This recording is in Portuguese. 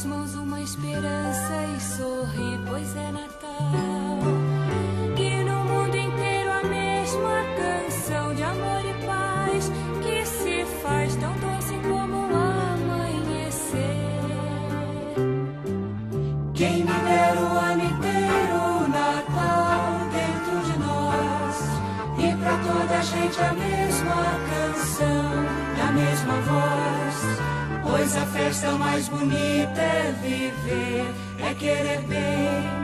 mãos uma esperança e sorri, pois é Natal. Que no mundo inteiro a mesma canção de amor e paz que se faz tão doce como o amanhecer. Quem me dera o ano inteiro o Natal dentro de nós, e pra toda a gente a mesma canção, a mesma voz. Pois a festa mais bonita é viver, é querer bem,